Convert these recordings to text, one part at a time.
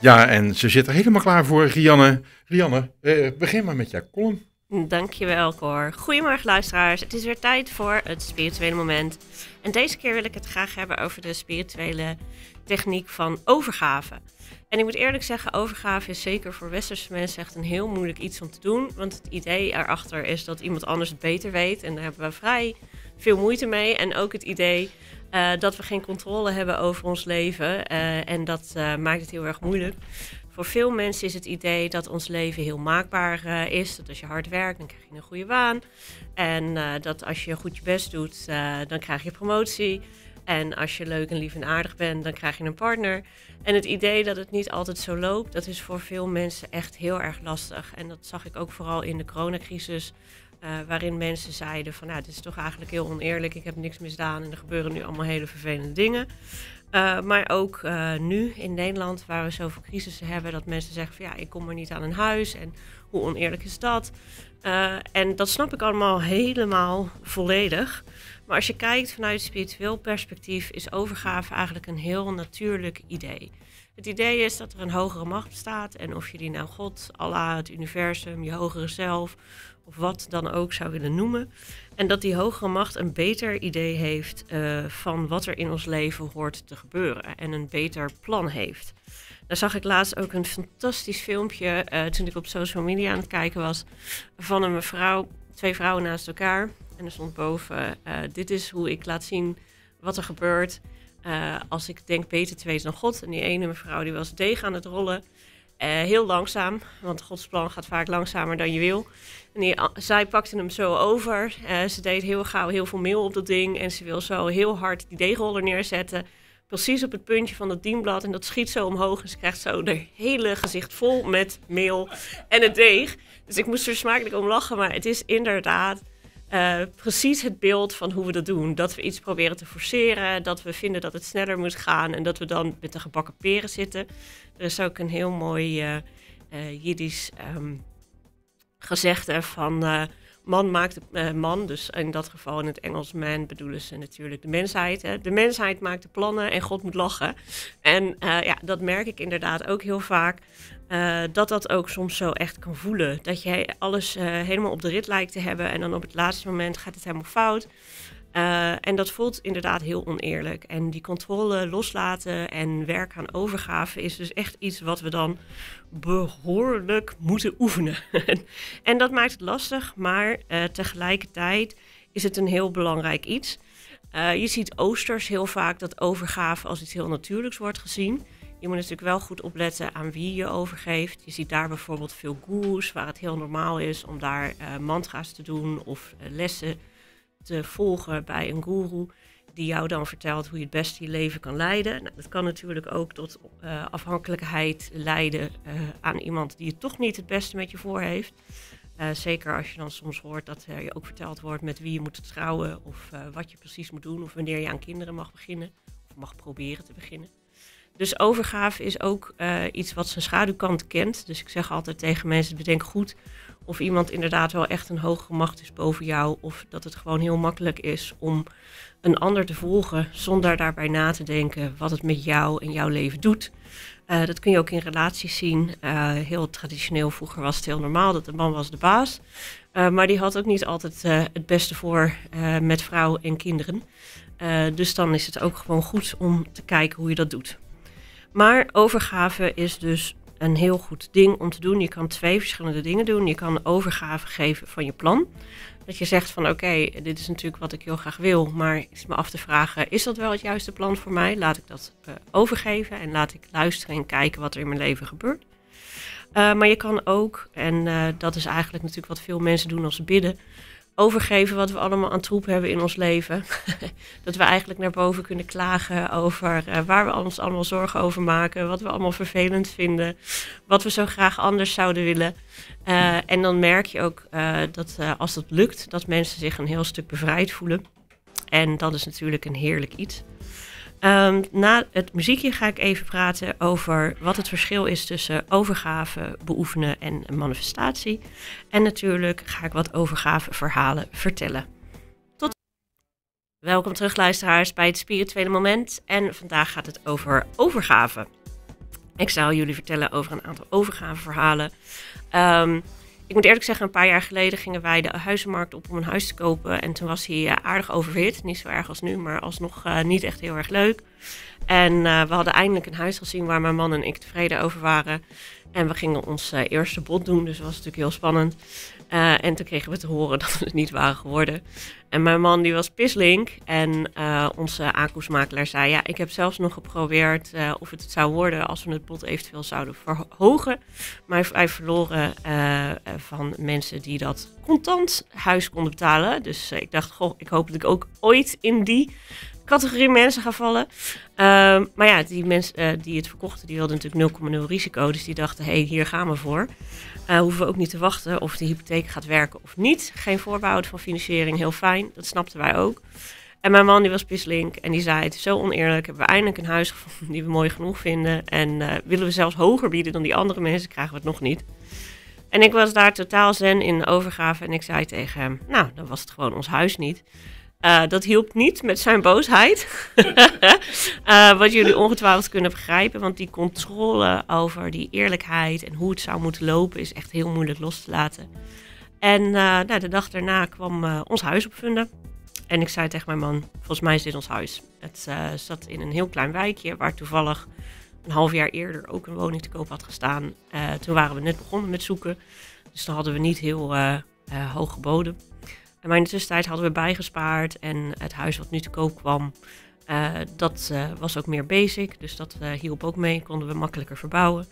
Ja, en ze zit er helemaal klaar voor, Rianne. Rianne, begin maar met jouw column. Dankjewel, Cor. Goedemorgen, luisteraars. Het is weer tijd voor het spirituele moment. En deze keer wil ik het graag hebben over de spirituele techniek van overgave. En ik moet eerlijk zeggen, overgave is zeker voor westerse mensen echt een heel moeilijk iets om te doen. Want het idee erachter is dat iemand anders het beter weet. En daar hebben we vrij veel moeite mee. En ook het idee dat we geen controle hebben over ons leven. En dat maakt het heel erg moeilijk. Voor veel mensen is het idee dat ons leven heel maakbaar is. Dat als je hard werkt, dan krijg je een goede baan. En dat als je goed je best doet, dan krijg je promotie. En als je leuk en lief en aardig bent, dan krijg je een partner. En het idee dat het niet altijd zo loopt, dat is voor veel mensen echt heel erg lastig. En dat zag ik ook vooral in de coronacrisis. Waarin mensen zeiden van, nou, dit is toch eigenlijk heel oneerlijk. Ik heb niks misdaan en er gebeuren nu allemaal hele vervelende dingen. Maar ook nu in Nederland, waar we zoveel crisissen hebben, dat mensen zeggen van, ja, ik kom maar niet aan een huis. En hoe oneerlijk is dat? En dat snap ik allemaal helemaal volledig. Maar als je kijkt vanuit spiritueel perspectief, is overgave eigenlijk een heel natuurlijk idee. Het idee is dat er een hogere macht bestaat. En of je die nou God, Allah, het universum, je hogere zelf of wat dan ook zou willen noemen. En dat die hogere macht een beter idee heeft van wat er in ons leven hoort te gebeuren. En een beter plan heeft. Daar zag ik laatst ook een fantastisch filmpje toen ik op social media aan het kijken was. Van een mevrouw, 2 vrouwen naast elkaar. En er stond boven, dit is hoe ik laat zien wat er gebeurt als ik denk beter te weten dan God. En die ene mevrouw die was deeg aan het rollen. Heel langzaam, want Gods plan gaat vaak langzamer dan je wil. En zij pakte hem zo over. Ze deed heel gauw heel veel meel op dat ding. En ze wil zo heel hard die deegroller neerzetten. Precies op het puntje van het dienblad. En dat schiet zo omhoog. En ze krijgt zo haar hele gezicht vol met meel en het deeg. Dus ik moest er smakelijk om lachen. Maar het is inderdaad precies het beeld van hoe we dat doen. Dat we iets proberen te forceren. Dat we vinden dat het sneller moet gaan. En dat we dan met de gebakken peren zitten. Er is ook een heel mooi Jiddisch gezegde van man maakt man. Dus in dat geval in het Engels man bedoelen ze natuurlijk de mensheid. Hè. De mensheid maakt de plannen en God moet lachen. En ja, dat merk ik inderdaad ook heel vaak. Dat ook soms zo echt kan voelen. Dat je alles helemaal op de rit lijkt te hebben. En dan op het laatste moment gaat het helemaal fout. En dat voelt inderdaad heel oneerlijk. En die controle loslaten en werken aan overgave is dus echt iets wat we dan behoorlijk moeten oefenen. En dat maakt het lastig, maar tegelijkertijd is het een heel belangrijk iets. Je ziet oosters heel vaak dat overgave als iets heel natuurlijks wordt gezien. Je moet natuurlijk wel goed opletten aan wie je overgeeft. Je ziet daar bijvoorbeeld veel goeroes waar het heel normaal is om daar mantra's te doen of lessen te volgen bij een goeroe die jou dan vertelt hoe je het beste je leven kan leiden. Nou, dat kan natuurlijk ook tot afhankelijkheid leiden aan iemand die het toch niet het beste met je voor heeft. Zeker als je dan soms hoort dat je ook verteld wordt met wie je moet trouwen of wat je precies moet doen of wanneer je aan kinderen mag beginnen of mag proberen te beginnen. Dus overgave is ook iets wat zijn schaduwkant kent. Dus ik zeg altijd tegen mensen, bedenk goed of iemand inderdaad wel echt een hogere macht is boven jou. Of dat het gewoon heel makkelijk is om een ander te volgen zonder daarbij na te denken wat het met jou en jouw leven doet. Dat kun je ook in relaties zien. Heel traditioneel, vroeger was het heel normaal dat de man was de baas. Maar die had ook niet altijd het beste voor met vrouw en kinderen. Dus dan is het ook gewoon goed om te kijken hoe je dat doet. Maar overgave is dus een heel goed ding om te doen. Je kan 2 verschillende dingen doen. Je kan overgave geven van je plan. Dat je zegt van oké, dit is natuurlijk wat ik heel graag wil. Maar is me af te vragen, is dat wel het juiste plan voor mij? Laat ik dat overgeven en laat ik luisteren en kijken wat er in mijn leven gebeurt. Maar je kan ook, en dat is eigenlijk natuurlijk wat veel mensen doen als ze bidden, overgeven wat we allemaal aan troep hebben in ons leven. Dat we eigenlijk naar boven kunnen klagen over waar we ons allemaal zorgen over maken. Wat we allemaal vervelend vinden. Wat we zo graag anders zouden willen. En dan merk je ook dat als dat lukt, dat mensen zich een heel stuk bevrijd voelen. En dat is natuurlijk een heerlijk iets. Na het muziekje ga ik even praten over wat het verschil is tussen overgave, beoefenen en manifestatie. En natuurlijk ga ik wat overgaveverhalen vertellen. Welkom terug luisteraars bij het spirituele moment. En vandaag gaat het over overgave. Ik zal jullie vertellen over een aantal overgaveverhalen. Ik moet eerlijk zeggen, een paar jaar geleden gingen wij de huizenmarkt op om een huis te kopen. En toen was hij aardig overhit. Niet zo erg als nu, maar alsnog niet echt heel erg leuk. En we hadden eindelijk een huis gezien waar mijn man en ik tevreden over waren. En we gingen ons eerste bod doen, dus dat was natuurlijk heel spannend. En toen kregen we te horen dat we het niet waren geworden. En mijn man die was pislink en onze aankoopsmakelaar zei... ja, ik heb zelfs nog geprobeerd of het zou worden als we het bod eventueel zouden verhogen. Maar wij verloren van mensen die dat contant huis konden betalen. Dus ik dacht, goh, ik hoop dat ik ook ooit in die categorie mensen gaan vallen. Maar ja, die mensen die het verkochten, die wilden natuurlijk 0,0 risico. Dus die dachten, hey, hier gaan we voor. Hoeven we ook niet te wachten of de hypotheek gaat werken of niet. Geen voorbehoud van financiering, heel fijn. Dat snapten wij ook. En mijn man die was pislink en die zei, het is zo oneerlijk. Hebben we eindelijk een huis gevonden die we mooi genoeg vinden. En willen we zelfs hoger bieden dan die andere mensen, krijgen we het nog niet. En ik was daar totaal zen in de overgave en ik zei tegen hem, nou, dan was het gewoon ons huis niet. Dat hielp niet met zijn boosheid. Wat jullie ongetwijfeld kunnen begrijpen. Want die controle over die eerlijkheid en hoe het zou moeten lopen is echt heel moeilijk los te laten. En de dag daarna kwam ons huis opvinden. En ik zei tegen mijn man, volgens mij is dit ons huis. Het zat in een heel klein wijkje waar toevallig een half jaar eerder ook een woning te koop had gestaan. Toen waren we net begonnen met zoeken. Dus dan hadden we niet heel hoog geboden. Maar in de tussentijd hadden we bijgespaard en het huis wat nu te koop kwam, dat was ook meer basic. Dus dat hielp ook mee, konden we makkelijker verbouwen.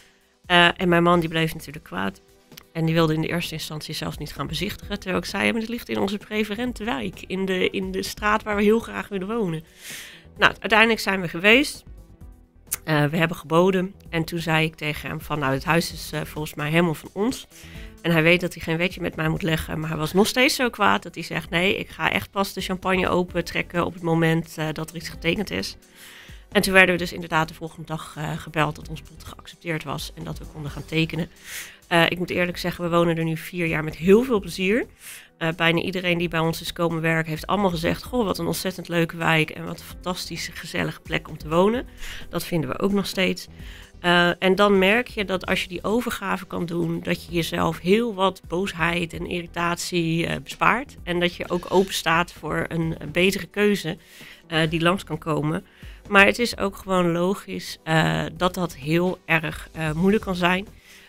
En mijn man die bleef natuurlijk kwaad. En die wilde in de eerste instantie zelfs niet gaan bezichtigen. Terwijl ik zei, maar het ligt in onze preferente wijk, in de straat waar we heel graag willen wonen. Nou, uiteindelijk zijn we geweest. We hebben geboden en toen zei ik tegen hem van, nou, het huis is volgens mij helemaal van ons. En hij weet dat hij geen wetje met mij moet leggen, maar hij was nog steeds zo kwaad dat hij zegt, nee, ik ga echt pas de champagne open trekken op het moment dat er iets getekend is. En toen werden we dus inderdaad de volgende dag gebeld dat ons bod geaccepteerd was en dat we konden gaan tekenen. Ik moet eerlijk zeggen, we wonen er nu 4 jaar met heel veel plezier. Bijna iedereen die bij ons is komen werken heeft allemaal gezegd, goh, wat een ontzettend leuke wijk en wat een fantastische, gezellige plek om te wonen. Dat vinden we ook nog steeds. En dan merk je dat als je die overgave kan doen, dat je jezelf heel wat boosheid en irritatie bespaart. En dat je ook open staat voor een betere keuze die langs kan komen. Maar het is ook gewoon logisch dat dat heel erg moeilijk kan zijn.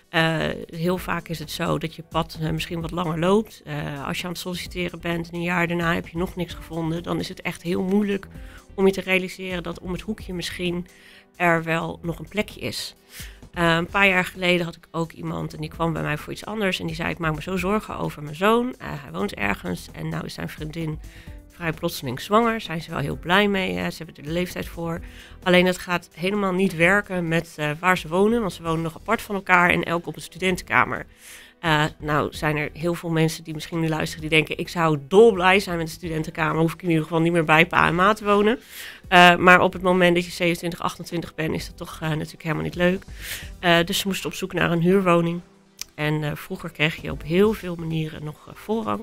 Heel vaak is het zo dat je pad misschien wat langer loopt. Als je aan het solliciteren bent en een jaar daarna heb je nog niks gevonden, dan is het echt heel moeilijk om je te realiseren dat om het hoekje misschien er wel nog een plekje is. Een paar jaar geleden had ik ook iemand en die kwam bij mij voor iets anders. En die zei, ik maak me zo zorgen over mijn zoon. Hij woont ergens en nou is zijn vriendin vrij plotseling zwanger. Zijn ze wel heel blij mee. Ze hebben er de leeftijd voor. Alleen het gaat helemaal niet werken met waar ze wonen. Want ze wonen nog apart van elkaar en elk op een studentenkamer. Nou zijn er heel veel mensen die misschien nu luisteren die denken, ik zou dolblij zijn met de studentenkamer. Hoef ik in ieder geval niet meer bij pa en ma te wonen. Maar op het moment dat je 27, 28 bent is dat toch natuurlijk helemaal niet leuk. Dus ze moesten op zoek naar een huurwoning. En vroeger kreeg je op heel veel manieren nog voorrang.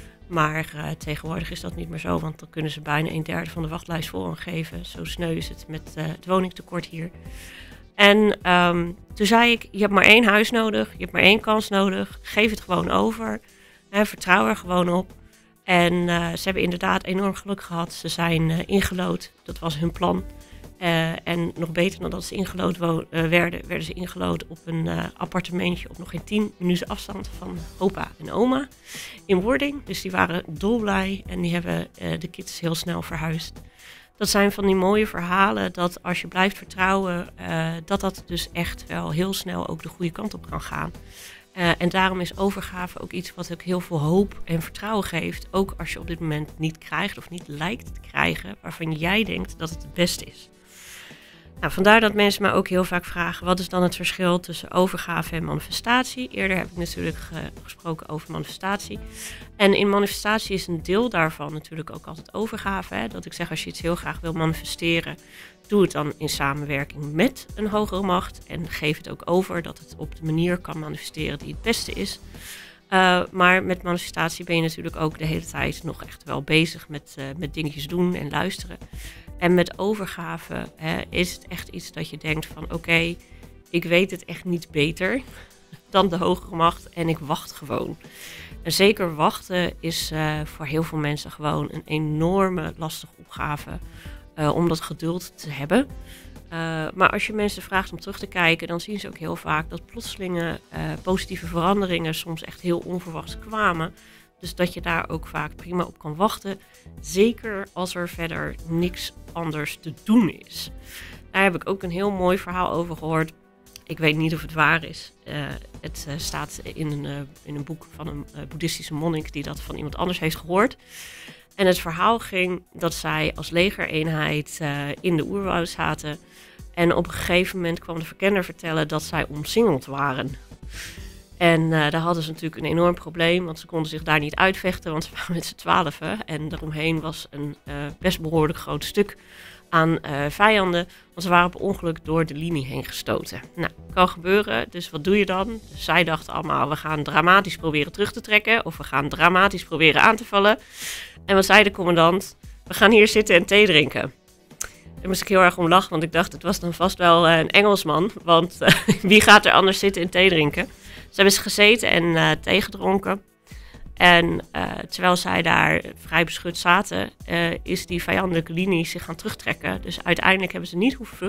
Maar tegenwoordig is dat niet meer zo, want dan kunnen ze bijna 1/3 van de wachtlijst voorrang geven. Zo sneu is het met het woningtekort hier. En toen zei ik, je hebt maar 1 huis nodig, je hebt maar 1 kans nodig. Geef het gewoon over, vertrouw er gewoon op. En ze hebben inderdaad enorm geluk gehad. Ze zijn ingelood, dat was hun plan. En nog beter dan dat ze ingelood werden ze ingelood op een appartementje op nog geen 10 minuten afstand van opa en oma in Wording. Dus die waren dolblij en die hebben de kids heel snel verhuisd. Dat zijn van die mooie verhalen dat als je blijft vertrouwen, dat dus echt wel heel snel ook de goede kant op kan gaan. En daarom is overgave ook iets wat ook heel veel hoop en vertrouwen geeft. Ook als je op dit moment niet krijgt of niet lijkt te krijgen waarvan jij denkt dat het het beste is. Nou, vandaar dat mensen mij ook heel vaak vragen, wat is dan het verschil tussen overgave en manifestatie? Eerder heb ik natuurlijk gesproken over manifestatie. En in manifestatie is een deel daarvan natuurlijk ook altijd overgave. Hè? Dat ik zeg, als je iets heel graag wil manifesteren, doe het dan in samenwerking met een hogere macht. En geef het ook over dat het op de manier kan manifesteren die het beste is. Maar met manifestatie ben je natuurlijk ook de hele tijd nog echt wel bezig met dingetjes doen en luisteren. En met overgave is het echt iets dat je denkt van oké, ik weet het echt niet beter dan de hogere macht en ik wacht gewoon. En zeker wachten is voor heel veel mensen gewoon een enorme lastige opgave om dat geduld te hebben. Maar als je mensen vraagt om terug te kijken, dan zien ze ook heel vaak dat plotselinge positieve veranderingen soms echt heel onverwachts kwamen. Dus dat je daar ook vaak prima op kan wachten. Zeker als er verder niks anders te doen is. Daar heb ik ook een heel mooi verhaal over gehoord. Ik weet niet of het waar is. Het staat in een boek van een boeddhistische monnik die dat van iemand anders heeft gehoord. En het verhaal ging dat zij als legereenheid in de oerwoud zaten. En op een gegeven moment kwam de verkenner vertellen dat zij omsingeld waren. En daar hadden ze natuurlijk een enorm probleem, want ze konden zich daar niet uitvechten, want ze waren met z'n 12. En daaromheen was een best behoorlijk groot stuk aan vijanden, want ze waren per ongeluk door de linie heen gestoten. Nou, kan gebeuren, dus wat doe je dan? Dus zij dachten allemaal, we gaan dramatisch proberen terug te trekken, of we gaan dramatisch proberen aan te vallen. En wat zei de commandant? We gaan hier zitten en thee drinken. Daar moest ik heel erg om lachen, want ik dacht, het was dan vast wel een Engelsman, want wie gaat er anders zitten en thee drinken? Ze hebben gezeten en thee gedronken. En terwijl zij daar vrij beschut zaten, is die vijandelijke linie zich gaan terugtrekken. Dus uiteindelijk hebben ze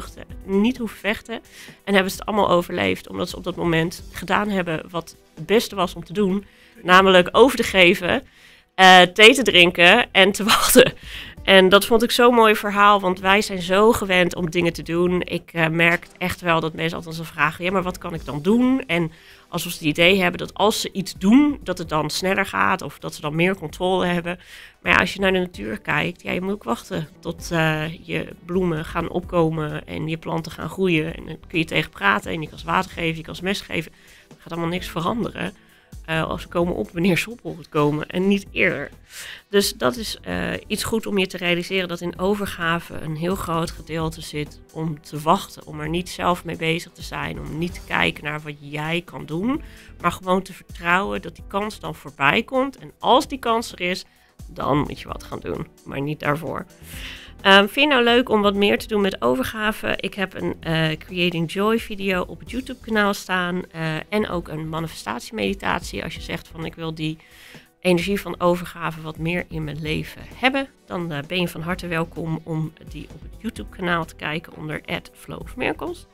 niet hoeven vechten. En hebben ze het allemaal overleefd, omdat ze op dat moment gedaan hebben wat het beste was om te doen. Namelijk over te geven, thee te drinken en te wachten. En dat vond ik zo'n mooi verhaal, want wij zijn zo gewend om dingen te doen. Ik merk echt wel dat mensen altijd zo vragen, ja, maar wat kan ik dan doen? En alsof ze het idee hebben dat als ze iets doen, dat het dan sneller gaat of dat ze dan meer controle hebben. Maar ja, als je naar de natuur kijkt, ja, je moet ook wachten tot je bloemen gaan opkomen en je planten gaan groeien. En dan kun je tegen praten en je kan ze water geven, je kan ze mes geven. Er gaat allemaal niks veranderen. Als ze komen op wanneer ze op moeten komen en niet eerder. Dus dat is iets goed om je te realiseren dat in overgave een heel groot gedeelte zit om te wachten. Om er niet zelf mee bezig te zijn, om niet te kijken naar wat jij kan doen. Maar gewoon te vertrouwen dat die kans dan voorbij komt. En als die kans er is, dan moet je wat gaan doen. Maar niet daarvoor. Vind je nou leuk om wat meer te doen met overgave? Ik heb een Creating Joy video op het YouTube kanaal staan. En ook een manifestatiemeditatie. Als je zegt van ik wil die energie van overgave wat meer in mijn leven hebben. Dan ben je van harte welkom om die op het YouTube kanaal te kijken onder @flowofmiracles.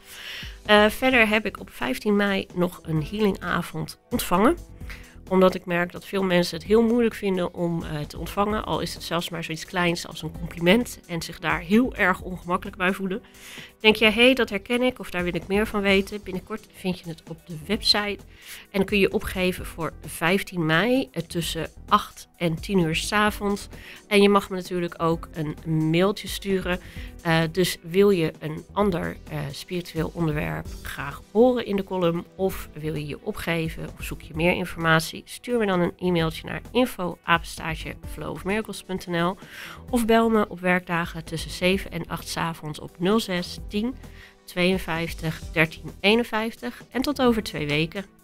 Verder heb ik op 15 mei nog een healingavond ontvangen. Omdat ik merk dat veel mensen het heel moeilijk vinden om te ontvangen. Al is het zelfs maar zoiets kleins als een compliment. En zich daar heel erg ongemakkelijk bij voelen. Denk je, hé, dat herken ik of daar wil ik meer van weten. Binnenkort vind je het op de website. En dan kun je opgeven voor 15 mei tussen 8 en 10 uur 's avonds. En je mag me natuurlijk ook een mailtje sturen. Dus wil je een ander spiritueel onderwerp graag horen in de column. Of wil je je opgeven of zoek je meer informatie. Stuur me dan een e-mailtje naar info@flowofmiracles.nl of bel me op werkdagen tussen 7 en 8 's avonds op 06 10 52 13 51 en tot over 2 weken.